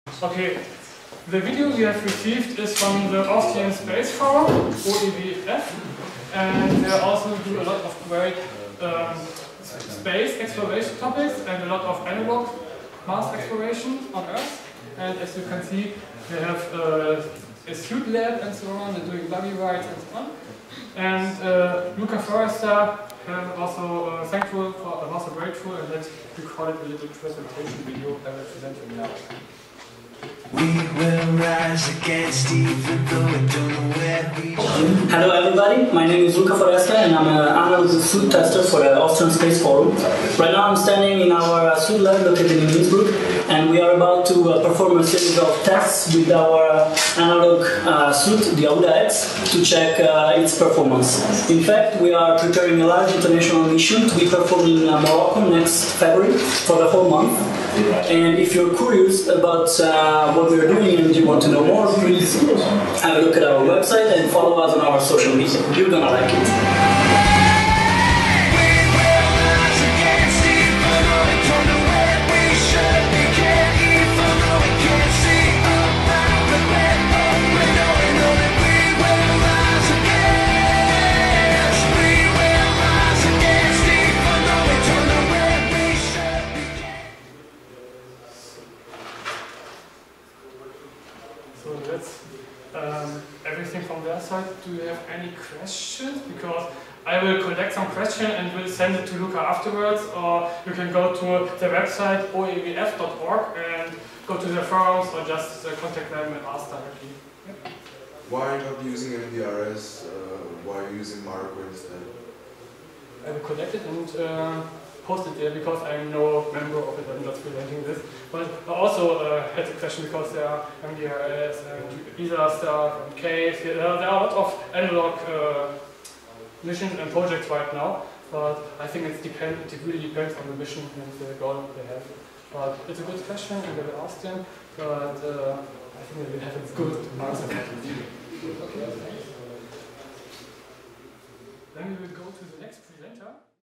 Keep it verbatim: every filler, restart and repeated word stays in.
Okay, the video we have received is from the Austrian Space Forum, O E V F, and they also do a lot of great um, space exploration topics and a lot of analog Mars exploration on Earth. And as you can see, they have uh, a suit lab and so on, they're doing buggy rides and so on. And uh, Luca Forester uh, also uh, thankful, for, uh, also grateful, and that recorded a little presentation video I will present you now. We will rise against even though we don't know where we Hello everybody, my name is Luca Foresta and I'm an analog suit tester for the Austrian Space Forum. Right now I'm standing in our uh, suit lab located in Innsbruck, and we are about to uh, perform a series of tests with our uh, analog uh, suit, the Auda X, to check uh, its performance. In fact, we are preparing a large international mission to be performed in uh, Morocco next February for the whole month. And if you're curious about uh, what we're doing and you want to know more, please have a look at our website and follow us on our social media. You're gonna like it. So that's um, everything from their side. Do you have any questions? Because I will collect some questions and will send it to Luca afterwards, or you can go to the website O E V F dot org and go to the forums or just uh, contact them and ask directly. Yeah. Why are you not using M D R S? Uh, why are you using Marco instead? I will collect it and uh, post it there because I'm no member of it, I'm just presenting this. But I also uh, had a question because there are M D R S and E S A stuff and CASE. There are, there are a lot of analog uh, missions and projects right now, but I think it's depend, it really depends on the mission and the goal they have. But it's a good question and I will ask them, but uh, I think they will have a good answer. Okay. Then we will go to the next presenter.